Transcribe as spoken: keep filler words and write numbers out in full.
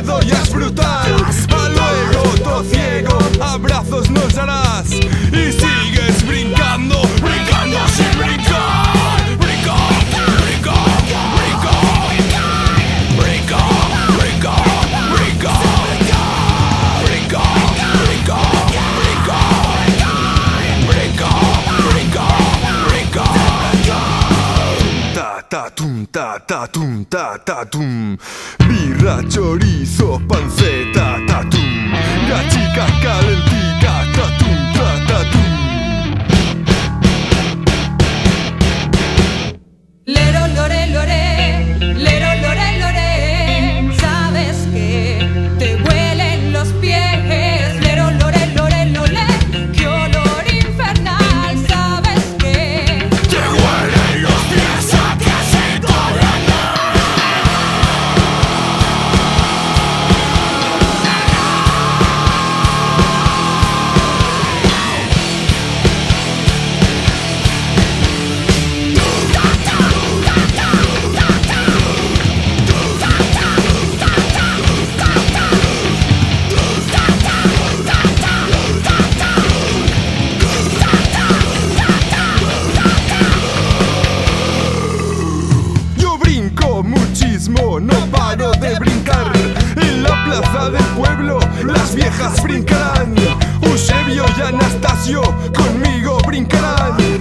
miedo ya es brutal. A luego, todo ciego, abrazos nos darás y sigues brincando, brincando sin brincar. Brinco, brinco, brinco, brinco, brinco, brinco, brinco, brinco, brinco, brinco, brinco, brinco. Ta ta tum, ta ta tum, ta ta tum. Birra, chorizo, panceta, ta tum. Gachica calentica, ta tum, ta ta tum. Lero, lore, lore, lero, lore, lore. Sabes que te huelen los pies. Lero, lore, lore, lore. Qué olor infernal. Sabes que te huelen los pies a caseta blanca. No paro de brincar. En la plaza del pueblo las viejas brincarán. Eusebio y Anastasio conmigo brincarán.